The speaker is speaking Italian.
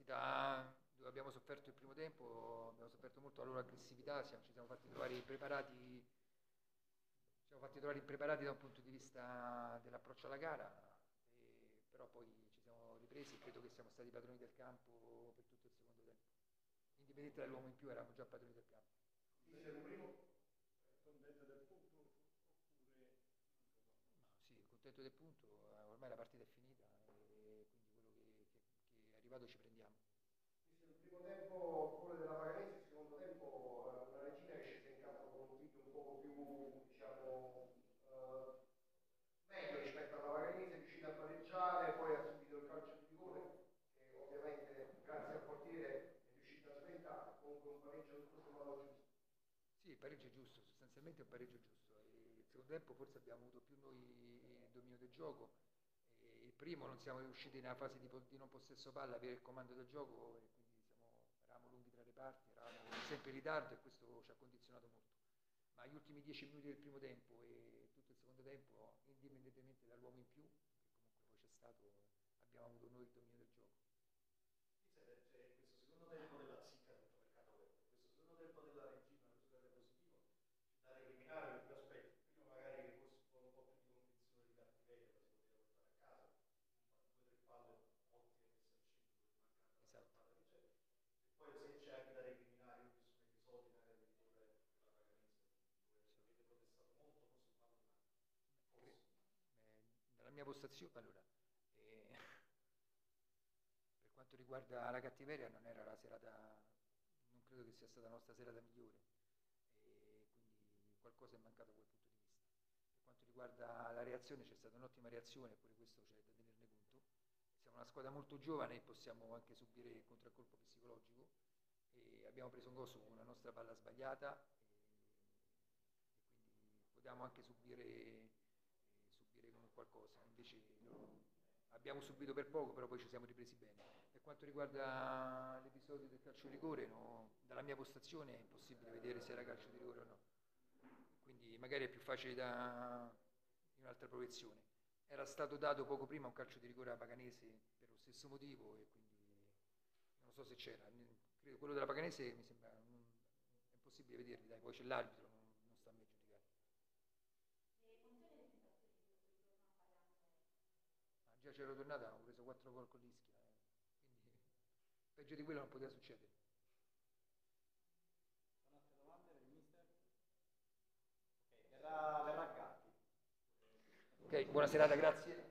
dove abbiamo sofferto il primo tempo, abbiamo sofferto molto la loro aggressività, ci siamo fatti trovare impreparati, da un punto di vista dell'approccio alla gara, però poi ci siamo ripresi e credo che siamo stati padroni del campo per tutto il secondo tempo. Indipendente dall'uomo in più, eravamo già padroni del campo. Mister, il primo contento del punto oppure Ma sì, contento del punto, ormai la partita è finita e quindi quello che è arrivato ci prendiamo. mister, il primo tempo quello della Paganese, il secondo tempo la Regina è scesa in campo con un video un po' più, diciamo, meglio rispetto alla Paganese, è riuscita a pareggiare, poi ha subito il calcio di rigore, che ovviamente grazie al portiere è riuscita a sventare, comunque un pareggio tutto sommato giusto. Sì, il pareggio è giusto, sostanzialmente è un pareggio giusto. E il secondo tempo forse abbiamo avuto più noi il dominio del gioco. E il primo non siamo riusciti nella fase di non possesso palla a avere il comando del gioco e quindi eravamo lunghi tra le parti, eravamo sempre in ritardo e questo ci ha condizionato molto. Ma gli ultimi 10 minuti del primo tempo e tutto il secondo tempo, indipendentemente dall'uomo in più, che comunque poi c'è stato, abbiamo avuto noi il dominio del gioco. C'è questo secondo tempo della zicca sotto mercato aperto, questo secondo tempo della Regina, una cosa positivo, c'è da recriminare per due aspetti. Prima magari che forse un po' più di convinzione di cattiveria, la si poteva portare a casa, due o tre palle ottime messe al centro, mancando la Esatto. salvata che c'è. E poi se c'è anche da recriminare, io ho visto un episodio in area di rigore della Paganese, dove Sì. avete protestato molto, forse un fallo bianco. Cre- Forse. Nella mia postazione, allora, per quanto riguarda la cattiveria, non era la serata, non credo che sia stata la nostra serata migliore, e quindi qualcosa è mancato da quel punto di vista. Per quanto riguarda la reazione, c'è stata un'ottima reazione, pure questo c'è da tenerne conto. Siamo una squadra molto giovane e possiamo anche subire il contraccolpo psicologico. E abbiamo preso un gol su una nostra palla sbagliata e quindi potevamo anche subire come qualcosa, invece abbiamo subito per poco, però poi ci siamo ripresi bene. Per quanto riguarda l'episodio del calcio di rigore, no, dalla mia postazione è impossibile vedere se era calcio di rigore o no, quindi magari è più facile in un'altra proiezione. Era stato dato poco prima un calcio di rigore a Paganese per lo stesso motivo e quindi non so se c'era. Credo quello della Paganese mi sembra è impossibile vederli, dai, poi c'è l'arbitro, non sta a me giudicare. Le funzioni e le sensazioni di questo ritorno a Palermo? Ma già c'ero tornata, avevo preso 4 gol con l'Ischia, quindi peggio di quello non poteva succedere. Sono altre domande per il mister? Ok, verrà Gatti. Ok, buona serata, grazie.